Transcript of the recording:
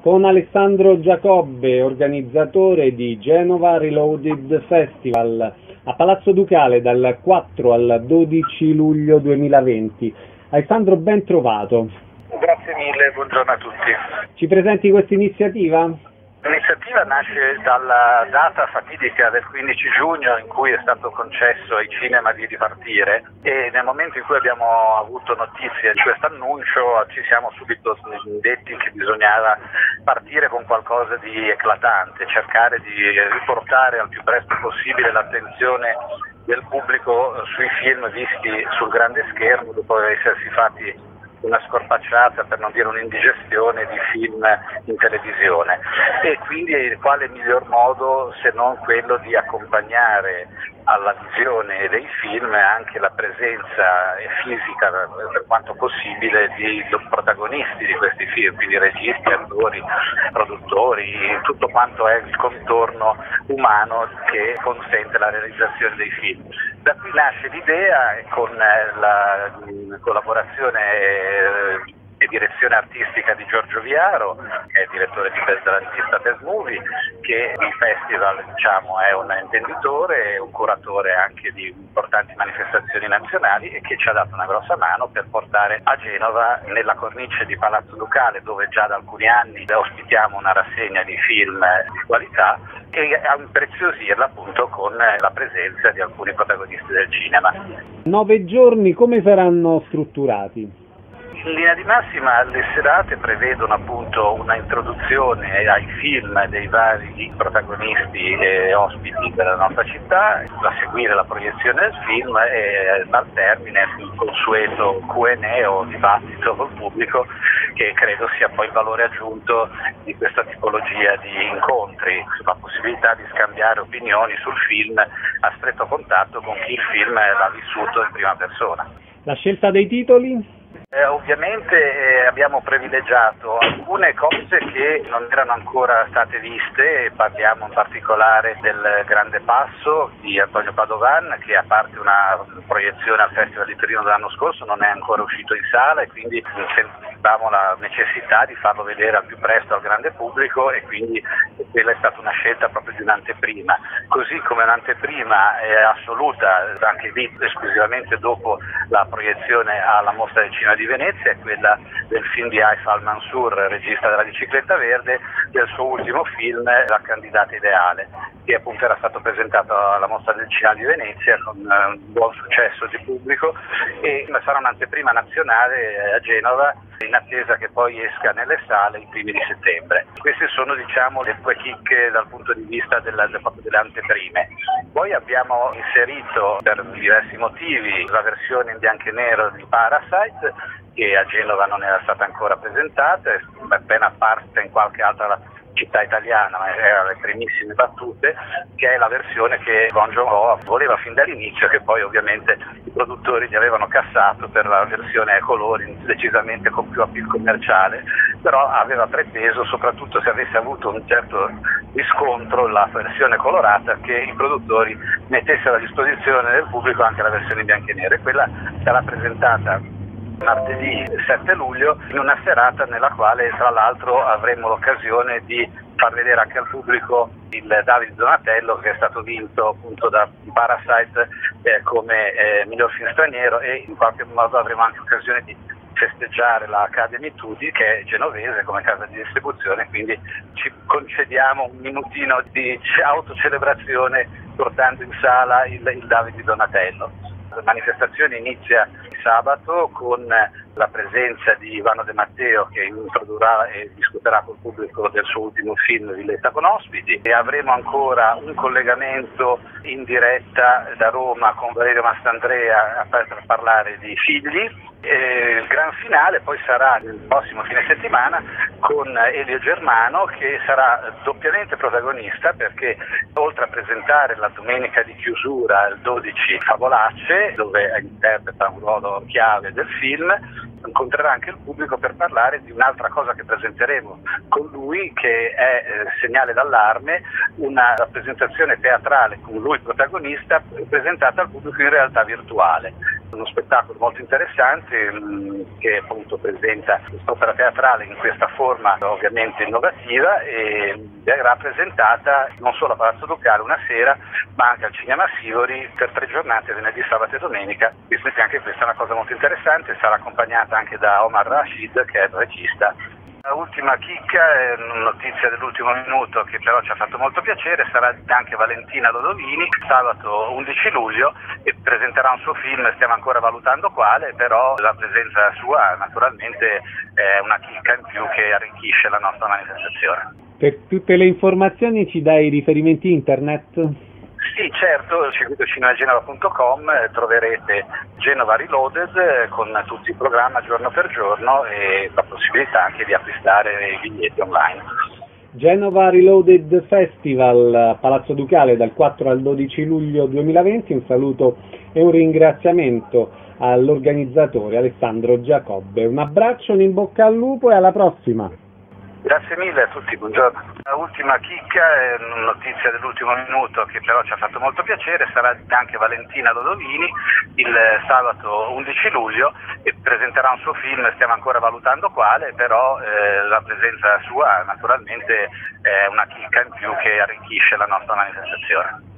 con Alessandro Giacobbe, organizzatore di Genova Reloaded Festival a Palazzo Ducale dal 4 al 12 luglio 2020. Alessandro, ben trovato. Grazie mille, buongiorno a tutti. Ci presenti questa iniziativa? L'iniziativa nasce dalla data fatidica del 15 giugno in cui è stato concesso ai cinema di ripartire, e nel momento in cui abbiamo avuto notizie di questo annuncio ci siamo subito detti che bisognava partire con qualcosa di eclatante, cercare di riportare al più presto possibile l'attenzione del pubblico sui film visti sul grande schermo dopo essersi fatti una scorpacciata, per non dire un'indigestione, di film in televisione. E quindi quale miglior modo se non quello di accompagnare alla visione dei film anche la presenza fisica, per quanto possibile, di protagonisti di questi film, quindi registi, attori, produttori, tutto quanto è il contorno umano che consente la realizzazione dei film. Da qui nasce l'idea, con la collaborazione e direzione artistica di Giorgio Viaro, che è direttore della rivista Best Movie, che il festival è un intenditore e un curatore anche di importanti manifestazioni nazionali, e che ci ha dato una grossa mano per portare a Genova, nella cornice di Palazzo Ducale, dove già da alcuni anni ospitiamo una rassegna di film di qualità, e a impreziosirla appunto con la presenza di alcuni protagonisti del cinema. 9 giorni come saranno strutturati? In linea di massima le serate prevedono appunto una introduzione ai film dei vari protagonisti e ospiti della nostra città, a seguire la proiezione del film e al termine il consueto Q&A o dibattito col pubblico, che credo sia poi il valore aggiunto di questa tipologia di incontri, la possibilità di scambiare opinioni sul film a stretto contatto con chi il film l'ha vissuto in prima persona. La scelta dei titoli? Ovviamente abbiamo privilegiato alcune cose che non erano ancora state viste, e parliamo in particolare del Grande Passo di Antonio Padovan, che a parte una proiezione al Festival di Torino dell'anno scorso non è ancora uscito in sala, e quindi sentivamo la necessità di farlo vedere al più presto al grande pubblico, e quindi quella è stata una scelta proprio di un'anteprima. Così come un'anteprima assoluta, anche lì esclusivamente dopo la proiezione alla Mostra del Cinema di Venezia, è quella del film di Haifar Mansour, regista della Bicicletta Verde, del suo ultimo film La candidata ideale, che appunto era stato presentato alla Mostra del Cinema di Venezia con un buon successo di pubblico, e sarà un'anteprima nazionale a Genova, in attesa che poi esca nelle sale i primi di settembre. Queste sono le due chicche dal punto di vista delle anteprime. Poi abbiamo inserito, per diversi motivi, la versione in bianco e nero di Parasite, che a Genova non era stata ancora presentata, è appena apparsa in qualche altra città italiana, ma era alle primissime battute, che è la versione che Bong Joon-ho voleva fin dall'inizio, che poi ovviamente i produttori gli avevano cassato per la versione a colori, decisamente con più appeal commerciale, però aveva preteso, soprattutto se avesse avuto un certo riscontro, la versione colorata, che i produttori mettessero a disposizione del pubblico anche la versione in bianco e nero, e quella sarà presentata martedì 7 luglio in una serata nella quale tra l'altro avremo l'occasione di far vedere anche al pubblico il David Donatello, che è stato vinto appunto da Parasite come miglior film straniero, e in qualche modo avremo anche occasione di festeggiare la Academy Studi, che è genovese come casa di distribuzione, quindi ci concediamo un minutino di autocelebrazione portando in sala il David Donatello. La manifestazione inizia sabato con la presenza di Ivano De Matteo, che introdurrà e discuterà col pubblico del suo ultimo film Villetta con ospiti, e avremo ancora un collegamento in diretta da Roma con Valerio Mastandrea per parlare di Figli. Il gran finale poi sarà il prossimo fine settimana con Elio Germano, che sarà doppiamente protagonista, perché oltre a presentare la domenica di chiusura il 12 Favolacce, dove interpreta un ruolo chiave del film, incontrerà anche il pubblico per parlare di un'altra cosa che presenteremo con lui, che è Segnale d'allarme, una rappresentazione teatrale con lui protagonista presentata al pubblico in realtà virtuale. Uno spettacolo molto interessante che appunto presenta quest'opera teatrale in questa forma ovviamente innovativa e verrà presentata non solo a Palazzo Ducale una sera, ma anche al Cinema Sivori per 3 giornate, venerdì, sabato e domenica. Quindi anche questa è una cosa molto interessante, sarà accompagnata anche da Omar Rashid, che è il regista. Ultima chicca, notizia dell'ultimo minuto che però ci ha fatto molto piacere, sarà anche Valentina Lodovini sabato 11 luglio e presenterà un suo film, stiamo ancora valutando quale, però la presenza sua naturalmente è una chicca in più che arricchisce la nostra manifestazione. Per tutte le informazioni ci dai riferimenti internet? Sì, certo, circuitocinemagenova.com troverete Genova Reloaded con tutti i programmi giorno per giorno e la possibilità anche di acquistare i biglietti online. Genova Reloaded Festival a Palazzo Ducale dal 4 al 12 luglio 2020, un saluto e un ringraziamento all'organizzatore Alessandro Giacobbe. Un abbraccio, un in bocca al lupo e alla prossima! Grazie mille a tutti, buongiorno. Ultima chicca, notizia dell'ultimo minuto che però ci ha fatto molto piacere, sarà anche Valentina Lodovini il sabato 11 luglio e presenterà un suo film, stiamo ancora valutando quale, però la presenza sua naturalmente è una chicca in più che arricchisce la nostra manifestazione.